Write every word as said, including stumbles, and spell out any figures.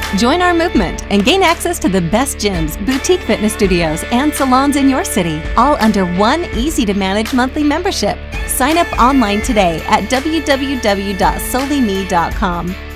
Join our movement and gain access to the best gyms, boutique fitness studios, and salons in your city, all under one easy-to-manage monthly membership. Sign up online today at w w w dot solely me dot com.